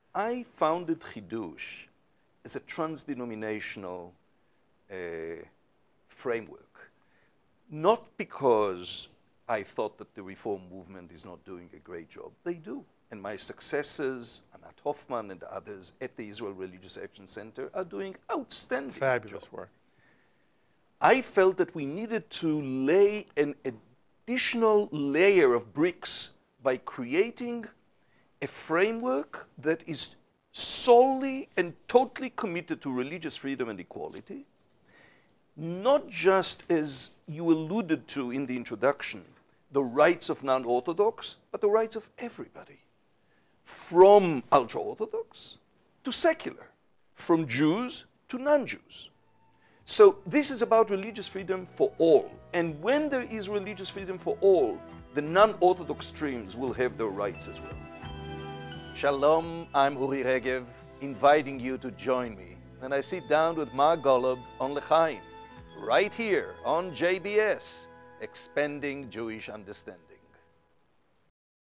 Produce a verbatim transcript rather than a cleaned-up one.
I founded Chidush as a trans-denominational uh, framework, not because I thought that the reform movement is not doing a great job. They do. And my successors, Anat Hoffman and others at the Israel Religious Action Center, are doing outstanding Fabulous job. work. I felt that we needed to lay an additional layer of bricks by creating a framework that is solely and totally committed to religious freedom and equality, not just, as you alluded to in the introduction, the rights of non-Orthodox, but the rights of everybody, from ultra-Orthodox to secular, from Jews to non-Jews. So this is about religious freedom for all. And when there is religious freedom for all, the non-Orthodox streams will have their rights as well. Shalom, I'm Uri Regev, inviting you to join me when I sit down with Mar Golub on L'chaim, right here on J B S, Expanding Jewish Understanding.